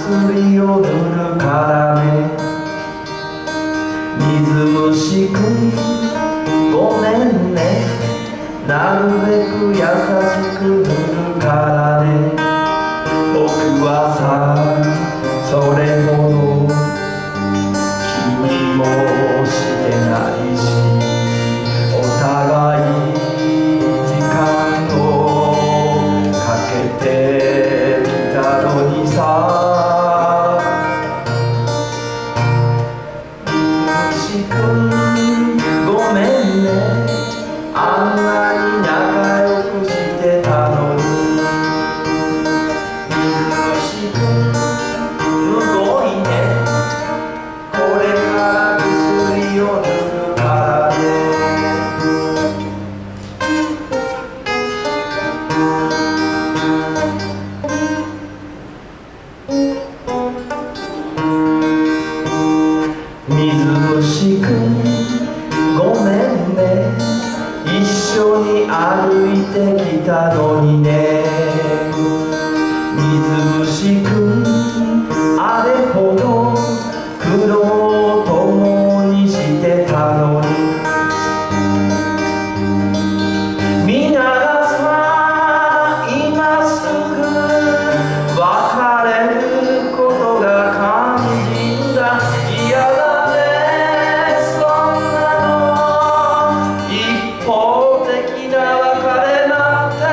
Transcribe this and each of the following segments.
薬を塗るからね。水虫くんごめんね、なるべく優しく塗るからね。僕はさそれほど気にもしてないし、お互い時間をかけてきたのにさ。虫くんごめんね、あんなに仲良くしてたのに。水虫くんすごいね、これから薬を塗るからね。水虫くんごめんね、一緒に歩いてきたのにね。水虫くんあれほど苦労を共にしてたのに。みんながさ今すぐ別れることが肝心だ。嫌だねそんなの、一方的な別れなんて。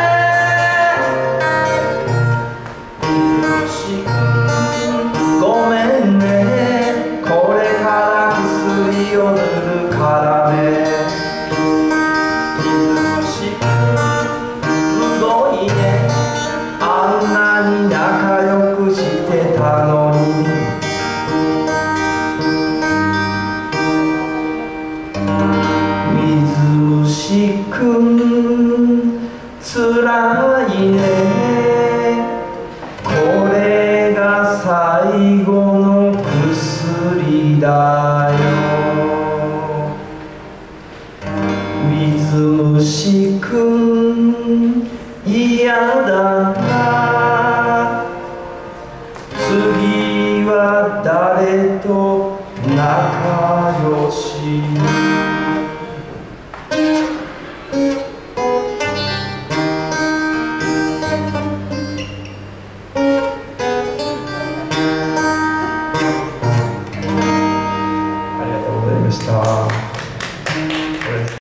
水虫くんごめんね、これから薬を塗るからね。水虫くんすごいね、あんなに仲良くしてたのに。水虫くんつらいね、これが最後の薬だよ。水虫くん嫌だな、次は誰と仲良し。ありがとうございました。